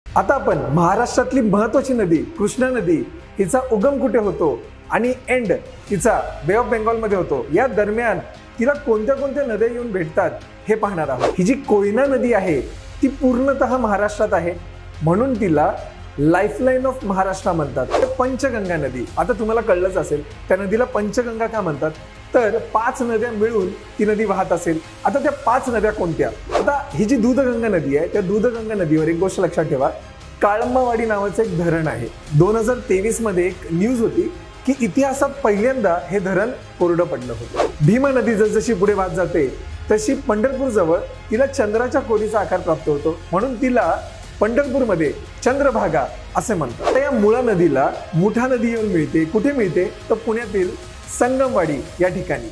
आता आपण महाराष्ट्रातली महत्त्वाची नदी कृष्णा नदी हिचा उगम कुठे होतो आणि एंड तिचा बे ऑफ बेंगॉल मध्ये होतो, या दरम्यान तिला कोणत्या कोणत्या नद्या येऊन भेटतात हे पाहणार आहोत। ही जी कोयना नदी आहे ती पूर्णतः महाराष्ट्रात आहे, म्हणून तिला लाईफलाईन ऑफ महाराष्ट्र म्हणतात। पंचगंगा नदी, आता तुम्हाला कळलंच असेल त्या नदीला पंचगंगा का म्हणतात, तर 5 नद्या मिळून ती नदी वाहत असेल। आता त्या 5 नद्या कोणत्या? आता ही जी दूधगंगा नदी आहे त्या दूधगंगा नदीवर एक गोष्ट लक्षात ठेवा, काळंबावाडी नावाचं एक धरण आहे। 2023 मध्ये एक न्यूज होती की इतिहासात पहिल्यांदा हे धरण कोरडं पडलं होतं। भीमा नदी जसजशी पुढे वाहत जाते तशी पंढरपूर जवळ तिला चंद्राच्या कोरीचा आकार प्राप्त होतो, म्हणून तिला पंढरपूरमध्ये चंद्रभागा असे म्हणतात। या मुळा नदीला मुठा नदी येऊन मिळते, कुठे मिळते तर पुण्यातील संगमवाडी या ठिकाणी।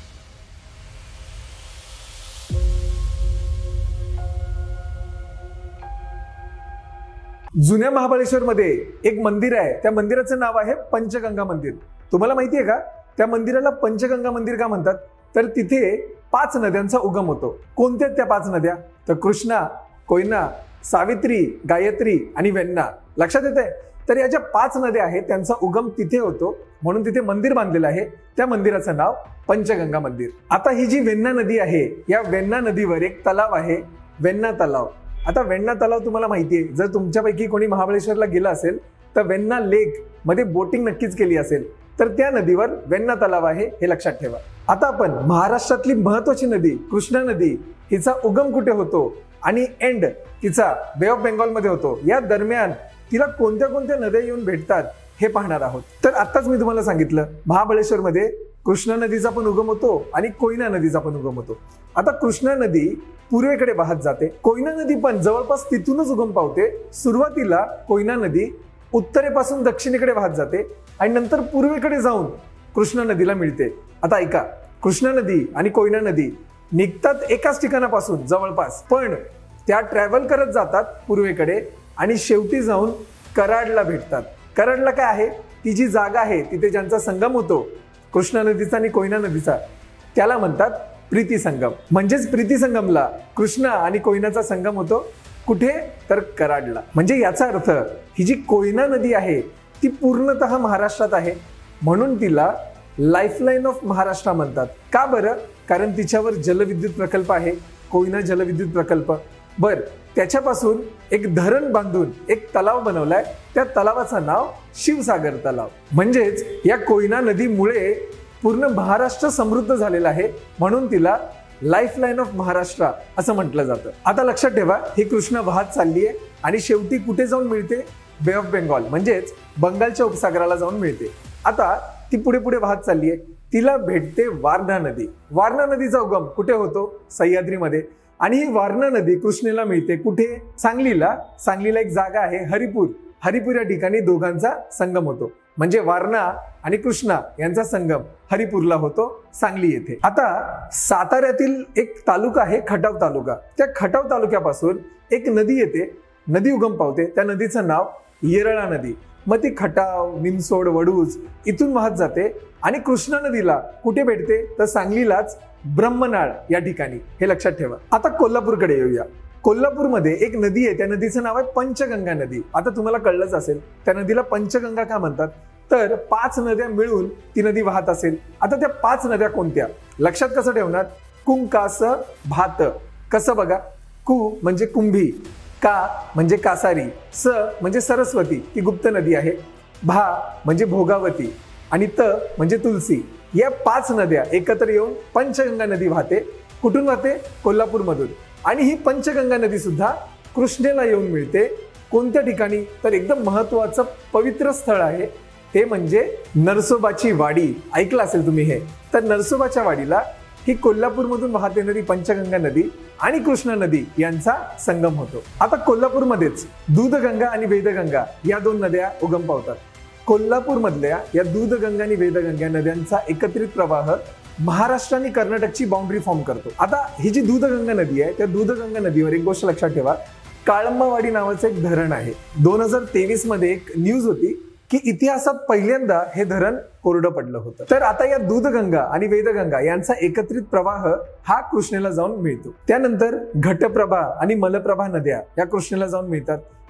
जुन्या महाबळेश्वर मध्ये एक मंदिर आहे, त्या मंदिराचं नाव आहे पंचगंगा मंदिर। तुम्हाला माहिती आहे का त्या मंदिराला पंचगंगा मंदिर का म्हणतात? तर तिथे 5 नद्यांचा उगम होतो। कोणत्या त्या 5 नद्या? तर कृष्णा, कोयना, सावित्री, गायत्री आणि वेण्णा। लक्षात येते? तर या ज्या 5 नद्या आहेत त्यांचा उगम तिथे होतो, म्हणून तिथे मंदिर बांधलेलं आहे, त्या मंदिराचं नाव पंचगंगा मंदिर। आता ही जी वेण्णा नदी आहे या वेण्णा नदीवर एक तलाव आहे, वेण्णा तलाव। आता वेण्णा तलाव तुम्हाला माहिती आहे, जर तुमच्यापैकी कोणी महाबळेश्वरला गेला असेल तर वेण्णा लेक मध्ये बोटिंग नक्कीच केली असेल, तर त्या नदीवर वेण्णा तलाव आहे हे लक्षात ठेवा। आता आपण महाराष्ट्रातली महत्त्वाची नदी कृष्णा नदी हिचा उगम कुठे होतो आणि एंड तिचा बे ऑफ बेंगॉल मध्ये होतो, या दरम्यान तिला कोणत्या कोणत्या नद्या येऊन भेटतात हे पाहणार आहोत। तर आताच मी तुम्हाला सांगितलं महाबळेश्वर मध्ये कृष्णा नदीचा पण उगम होतो आणि कोयना नदीचा पण उगम होतो। आता कृष्णा नदी पूर्वेकडे वाहत जाते, कोयना नदी पण जवळपास तिथूनच उगम पावते। सुरुवातीला कोयना नदी उत्तरेपासून दक्षिणेकडे वाहत जाते आणि नंतर पूर्वेकडे जाऊन कृष्णा नदीला मिळते। आता ऐका, कृष्णा नदी आणि कोयना नदी निघतात एकाच ठिकाणापासून जवळपास, पण त्या ट्रॅव्हल करत जातात पूर्वेकडे आणि शेवटी जाऊन कराडला भेटतात। कराडला काय आहे? ती जी जागा आहे तिथे ज्यांचा संगम होतो कृष्णा नदीचा आणि कोयना नदीचा, त्याला म्हणतात प्रीती संगम। म्हणजेच प्रीती संगमला कृष्णा आणि कोयनाचा संगम होतो, कुठे तर कराडला। म्हणजे याचा अर्थ ही जी कोयना नदी आहे ती पूर्णतः महाराष्ट्रात आहे, म्हणून तिला लाईफलाईन ऑफ महाराष्ट्र म्हणतात। का बरं? कारण तिच्यावर जलविद्युत प्रकल्प आहे, कोयना जलविद्युत प्रकल्प। बर, त्याच्यापासून एक धरण बांधून एक तलाव बनवलाय, त्या तलावाचं नाव शिवसागर तलाव। म्हणजेच या कोयना नदीमुळे पूर्ण महाराष्ट्र समृद्ध झालेला आहे, म्हणून तिला लाईफलाईन ऑफ महाराष्ट्र असं म्हटलं जातं। आता लक्षात ठेवा, ही कृष्णा वाहत चालली आहे आणि शेवटी कुठे जाऊन मिळते? बे ऑफ बेंगॉल म्हणजेच बंगालच्या उपसागराला जाऊन मिळते। आता ती पुढे पुढे वाहत चालली आहे, तिला भेटते वारणा नदी। वारणा नदीचा उगम कुठे होतो? सह्याद्रीमध्ये। आणि ही वारणा नदी कृष्णेला मिळते कुठे? सांगलीला। सांगलीला एक जागा आहे हरिपूर, हरिपूर या ठिकाणी दोघांचा संगम होतो। म्हणजे वारणा आणि कृष्णा यांचा संगम हरिपूरला होतो, सांगली येथे। आता साताऱ्यातील एक तालुका आहे खटाव तालुका, त्या खटाव तालुक्यापासून एक नदी येते, नदी उगम पावते, त्या नदीचं नाव येरळा नदी। मग ती खटाव, निमसोड, वडूज इथून वाहत जाते आणि कृष्णा नदीला कुठे भेटते? तर सांगलीलाच ब्रह्मनाळ या ठिकाणी, हे लक्षात ठेवा। आता कोल्हापूरकडे येऊया। कोल्हापूरमध्ये एक नदी आहे, त्या नदीचं नाव आहे पंचगंगा नदी। आता तुम्हाला कळलंच असेल त्या नदीला पंचगंगा का म्हणतात, तर 5 नद्या मिळून ती नदी वाहत असेल। आता त्या 5 नद्या कोणत्या? लक्षात कसं ठेवणार? कुंकास भात। कसं बघा, कु म्हणजे कुंभी, का म्हणजे कासारी, स म्हणजे सरस्वती ती गुप्त नदी आहे, भा म्हणजे भोगावती आणि त म्हणजे तुलसी। या 5 नद्या एकत्र येऊन पंचगंगा नदी वाहते। कुठून वाहते? कोल्हापूरमधून। आणि ही पंचगंगा नदी सुद्धा कृष्णेला येऊन मिळते, कोणत्या ठिकाणी? तर एकदम महत्वाचं पवित्र स्थळ आहे, ते म्हणजे नरसोबाची वाडी। ऐकलं असेल तुम्ही हे। तर नरसोबाच्या वाडीला ही कोल्हापूरमधून वाहत येणारी पंचगंगा नदी आणि कृष्णा नदी यांचा संगम होतो। आता कोल्हापूरमध्येच दूधगंगा आणि वेदगंगा या 2 नद्या उगम पावतात। कोल्हापूरमधल्या या दूधगंगा आणि वेदगंगा नद्यांचा एकत्रित प्रवाह महाराष्ट्र आणि कर्नाटकची बाउंड्री फॉर्म करतो। आता ही जी दूधगंगा नदी आहे त्या दूधगंगा नदीवर एक गोष्ट लक्षात ठेवा, काळंबावाडी नावाचं एक धरण आहे। 2023 मध्ये एक न्यूज होती की इतिहासात पहिल्यांदा हे धरण कोरडं पडलं होतं। तर आता या दूधगंगा आणि वेदगंगा यांचा एकत्रित प्रवाह हा कृष्णेला जाऊन मिळतो। त्यानंतर घटप्रभा आणि मलप्रभा नद्या या कृष्णेला जाऊन मिळतात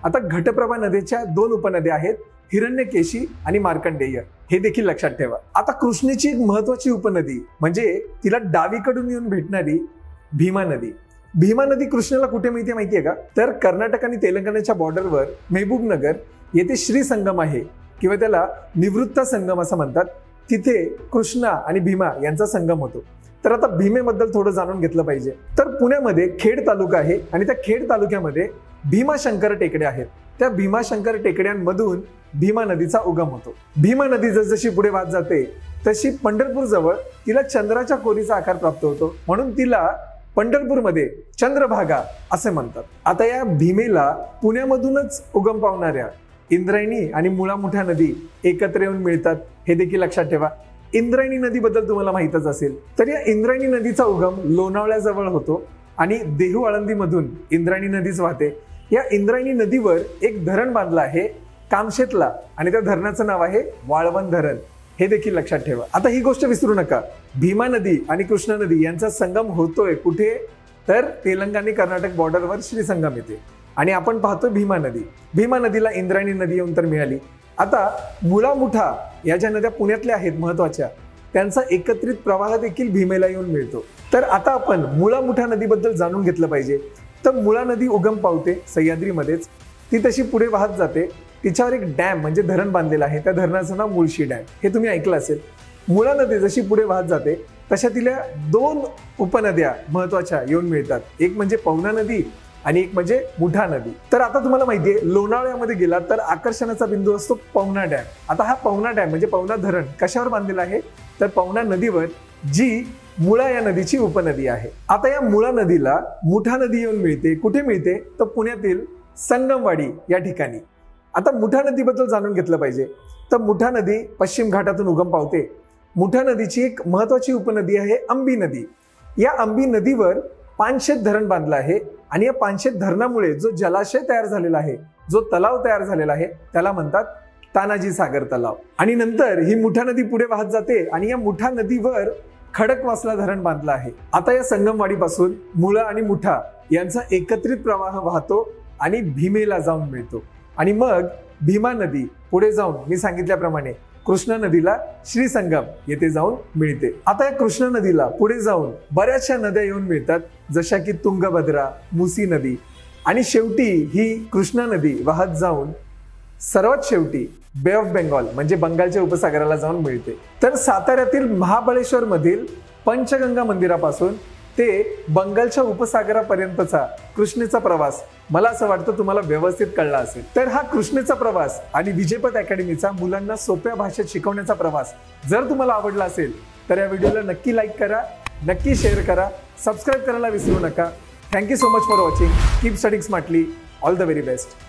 आता घटप्रभा नदीच्या 2 उपनद्या आहेत, हिरण्यकेशी आणि मार्कंडेय, हे देखील लक्षात ठेवा. आता कृष्णेची एक महत्वाची उपनदी म्हणजे तिला डावीकडून येऊन भेटणारी भीमा नदी. भीमा नदी कृष्णेला कुठे मिळते माहितीये का? तर कर्नाटक आणि तेलंगणाच्या बॉर्डरवर मेहबूबनगर येथे श्री संगम आहे किंवा त्याला निवृत्त संगम असं म्हणतात. तिथे कृष्णा आणि भीमा यांचा संगम होतो. तर आता भीमेबद्दल थोडं जाणून घेतलं पाहिजे. तर पुण्यामध्ये खेड तालुका आहे आणि त्या खेड तालुक्यामध्ये भीमाशंकर टेकड्या आहेत. त्या भीमाशंकर टेकड्यांमधून भीमा नदीचा उगम होतो. भीमा नदी जसजशी पुढे वाहत जाते तशी पंढरपूर जवळ तिला चंद्राच्या कोरीचा आकार प्राप्त होतो, म्हणून तिला पंढरपूरमध्ये चंद्रभागा असे म्हणतात. आता या भीमेला पुण्यामधूनच उगम पावणाऱ्या इंद्रायणी आणि मुळा मुठा नदी एकत्र येऊन मिळतात, हे देखील लक्षात ठेवा. इंद्रायणी नदीबद्दल तुम्हाला माहितच असेल. तर या इंद्रायणी नदीचा उगम लोणावळ्याजवळ होतो आणि देहू आळंदीमधून इंद्रायणी नदीच वाहते. या इंद्रायणी नदीवर एक धरण बांधलं आहे कामशेतला आणि त्या धरणाचं नाव आहे वाळवंट धरण, हे देखील लक्षात ठेवा. आता ही गोष्ट विसरू नका, भीमा नदी आणि कृष्णा नदी यांचा संगम होतोय कुठे? तर तेलंगणा कर्नाटक बॉर्डरवर श्री संगम येते आणि आपण पाहतोय भीमा नदी. भीमा नदीला इंद्रायणी नदी येऊन तर मिळाली. आता मुळा मुठा या ज्या नद्या पुण्यातल्या आहेत महत्वाच्या, त्यांचा एकत्रित प्रवाह देखील भीमेला येऊन मिळतो. तर आता आपण मुळा मुठा नदीबद्दल जाणून घेतलं पाहिजे. तर मुळा नदी उगम पावते सह्याद्रीमध्येच, ती तशी पुढे वाहत जाते. तिच्यावर एक डॅम म्हणजे धरण बांधलेलं आहे, त्या धरणाचं नाव मुळशी डॅम, हे तुम्ही ऐकलं असेल. मुळा नदी जशी पुढे वाहत जाते तशा तिला 2 उपनद्या महत्वाच्या येऊन मिळतात, एक म्हणजे पवना नदी आणि एक म्हणजे मुठा नदी. तर आता तुम्हाला माहितीये लोणावळ्यामध्ये गेला तर आकर्षणाचा बिंदू असतो पवना डॅम. आता हा पवना डॅम म्हणजे पवना धरण कशावर बांधलेला आहे? तर पवना नदीवर, जी मुळा या नदीची उपनदी आहे. आता या मुळा नदीला मुठा नदी येऊन मिळते. कुठे मिळते? तर पुण्यातील संगमवाडी या ठिकाणी. आता मुठा नदीबद्दल जाणून घेतलं पाहिजे. तर मुठा नदी पश्चिम घाटातून उगम पावते. मुठा नदीची एक महत्वाची उपनदी आहे अंबी नदी. या अंबी नदीवर पानशेत धरण बांधलं आहे आणि या पानशेत धरणामुळे जो जलाशय तयार झालेला आहे, जो तलाव तयार झालेला आहे, त्याला म्हणतात तानाजी सागर तलाव. आणि नंतर ही मुठा नदी पुढे वाहत जाते आणि या मुठा नदीवर खडकवासला धरण बांधलं आहे. आता या संगमवाडीपासून मुळा आणि मुठा यांचा एकत्रित प्रवाह वाहतो आणि भीमेला जाऊन मिळतो आणि मग भीमा नदी पुढे जाऊन मी सांगितल्याप्रमाणे कृष्णा नदीला श्री संगम येथे जाऊन मिळते. आता या कृष्णा नदीला पुढे जाऊन बऱ्याचशा नद्या येऊन मिळतात, जशा की तुंगभद्रा, मुसी नदी आणि शेवटी ही कृष्णा नदी वाहत जाऊन सर्वात शेवटी बे ऑफ बेंगॉल म्हणजे बंगालच्या उपसागराला जाऊन मिळते. तर साताऱ्यातील महाबळेश्वर मधील पंचगंगा मंदिरापासून ते बंगालच्या उपसागरापर्यंतचा कृष्णेचा प्रवास मला असं वाटतं तुम्हाला व्यवस्थित कळला असेल. तर हा कृष्णेचा प्रवास आणि विजयपथ अकॅडमीचा मुलांना सोप्या भाषेत शिकवण्याचा प्रवास जर तुम्हाला आवडला असेल तर या व्हिडिओला नक्की लाईक करा, नक्की शेअर करा, सबस्क्राईब करायला विसरू नका. Thank you so much for watching. Keep studying smartly. All the very best.